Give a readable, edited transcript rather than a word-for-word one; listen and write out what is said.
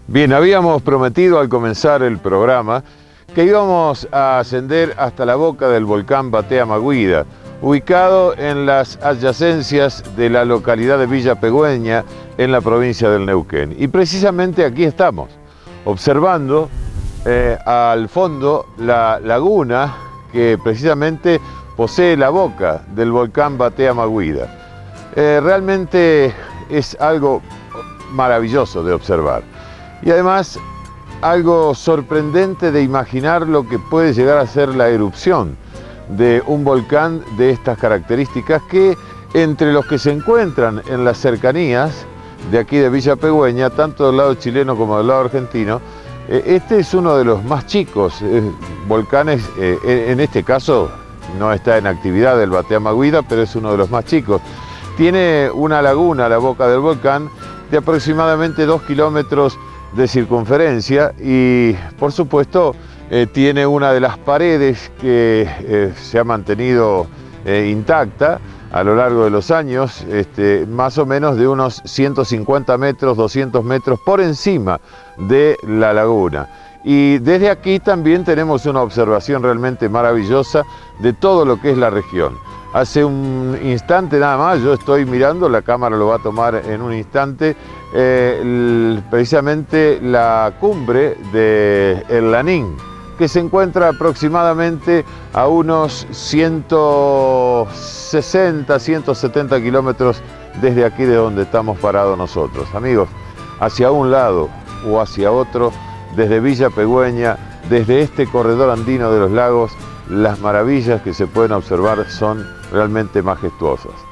Bien, habíamos prometido al comenzar el programa que íbamos a ascender hasta la boca del volcán Batea Maguida, ubicado en las adyacencias de la localidad de Villa Pegüeña, en la provincia del Neuquén. Y precisamente aquí estamos, observando al fondo la laguna que precisamente posee la boca del volcán Batea Maguida. Realmente es algo maravilloso de observar. Y además, algo sorprendente de imaginar lo que puede llegar a ser la erupción de un volcán de estas características, que entre los que se encuentran en las cercanías de aquí de Villa Pegüeña, tanto del lado chileno como del lado argentino, este es uno de los más chicos volcanes. En este caso no está en actividad el Batea Maguida, pero es uno de los más chicos. Tiene una laguna, la boca del volcán, de aproximadamente 2 kilómetros de circunferencia y, por supuesto, tiene una de las paredes que se ha mantenido intacta a lo largo de los años, más o menos de unos 150 metros, 200 metros por encima de la laguna. Y desde aquí también tenemos una observación realmente maravillosa de todo lo que es la región. Hace un instante nada más, yo estoy mirando, la cámara lo va a tomar en un instante, precisamente la cumbre de El Lanín, que se encuentra aproximadamente a unos 160, 170 kilómetros desde aquí de donde estamos parados nosotros. Amigos, hacia un lado o hacia otro, desde Villa Pegüeña, desde este corredor andino de los lagos, las maravillas que se pueden observar son realmente majestuosas.